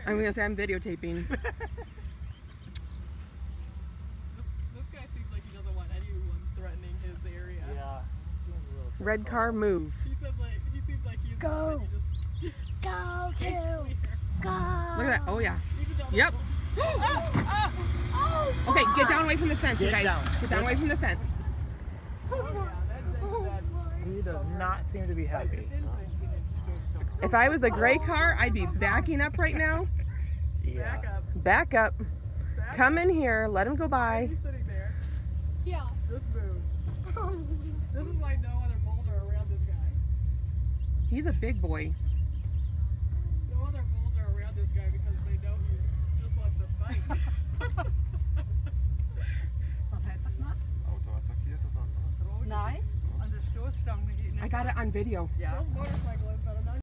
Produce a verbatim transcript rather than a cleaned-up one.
I'm gonna say I'm videotaping. This, this guy seems like he doesn't want anyone threatening his area. Yeah. Red car, move. He says like he seems like he's Go. He just Go stay to. clear. Go. Look at that. Oh yeah. Even though Yep. oh, oh, Oh, Okay, get down away from the fence, you Get guys. down. Get down away from the fence. oh yeah, that, that, that, He does not seem to be happy. If I was the gray car, I'd be backing up right now. Yeah. back up. Back up. Back Come up. in here. Let him go Why are by. you sitting there? yeah. Just move. This is why no other bulls are around this guy. He's a big boy. No other bulls are around this guy because they know he just wants to fight. Was hij toch maar? Auto attackiert das andere. Nee. Aan de stootstang. I got it on video. Those motorcyclists that are not